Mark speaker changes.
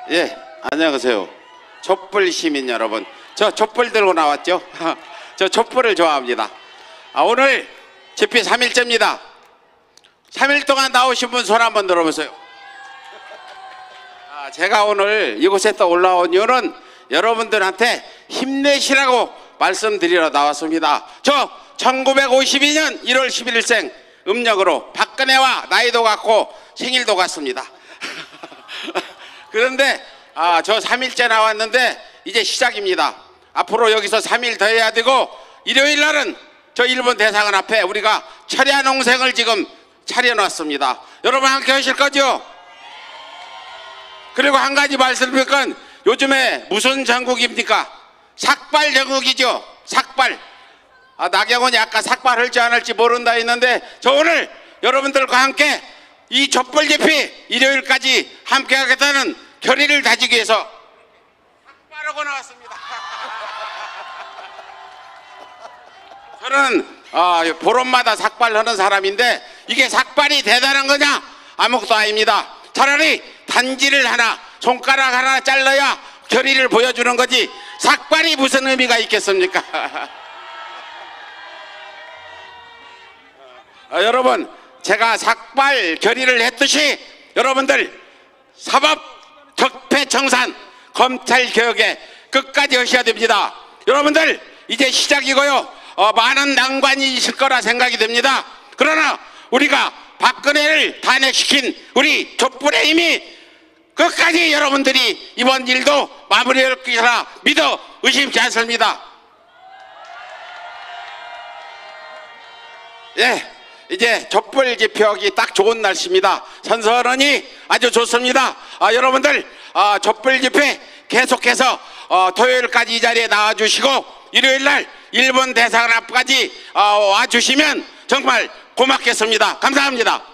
Speaker 1: 예, 안녕하세요. 촛불 시민 여러분. 저 촛불 들고 나왔죠? 저 촛불을 좋아합니다. 오늘 집회 3일째입니다. 3일 동안 나오신 분 손 한번 들어보세요. 제가 오늘 이곳에 또 올라온 이유는 여러분들한테 힘내시라고 말씀드리러 나왔습니다. 저 1952년 1월 11일생 음력으로 박근혜와 나이도 같고 생일도 같습니다. 그런데 저 3일째 나왔는데 이제 시작입니다. 앞으로 여기서 3일 더 해야 되고 일요일 날은 저 일본 대사관 앞에 우리가 철야 농생을 지금 차려놨습니다. 여러분 함께 하실 거죠? 그리고 한 가지 말씀드릴까, 요즘에 무슨 전국입니까? 삭발 전국이죠. 삭발. 나경원이 아까 삭발할지 안 할지 모른다 했는데 저 오늘 여러분들과 함께 이 촛불 집회 일요일까지 함께 하겠다는 결의를 다지기 위해서 삭발하고 나왔습니다. 저는 보름마다 삭발하는 사람인데 이게 삭발이 대단한 거냐? 아무것도 아닙니다. 차라리 단지를 하나, 손가락 하나 잘라야 결의를 보여주는 거지 삭발이 무슨 의미가 있겠습니까? 여러분, 제가 삭발 결의를 했듯이 여러분들 사법 적폐청산 검찰 개혁에 끝까지 하셔야 됩니다. 여러분들 이제 시작이고요. 많은 난관이 있을 거라 생각이 됩니다. 그러나 우리가 박근혜를 탄핵시킨 우리 촛불의 힘이 끝까지 여러분들이 이번 일도 마무리할 것이라 믿어 의심치 않습니다. 예, 이제 촛불 집회하기 딱 좋은 날씨입니다. 선선하니 아주 좋습니다. 여러분들 촛불 집회 계속해서 토요일까지 이 자리에 나와주시고 일요일날 일본 대사관 앞까지 와주시면 정말 고맙겠습니다. 감사합니다.